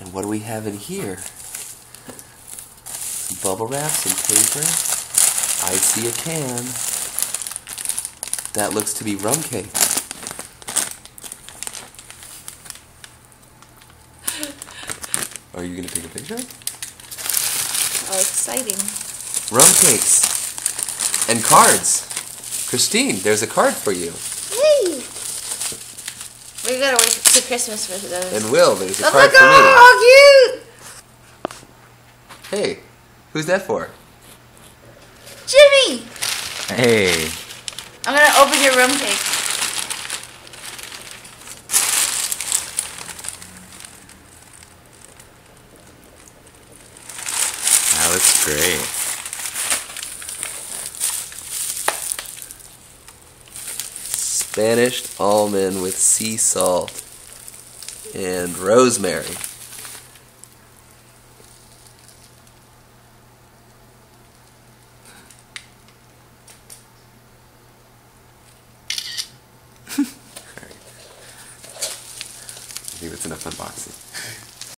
And what do we have in here? Some bubble wrap, some paper. I see a can. That looks to be rum cake. Are you going to take a picture? Oh, exciting. Rum cakes. And cards. Christine, there's a card for you. Hey! We gotta wait to Christmas for those. And Will, there's a Oh card my for me. God, how cute! Hey, who's that for? Jimmy! Hey. I'm gonna open your rum cake. That looks great. Spanish almond with sea salt and rosemary. I think that's enough unboxing.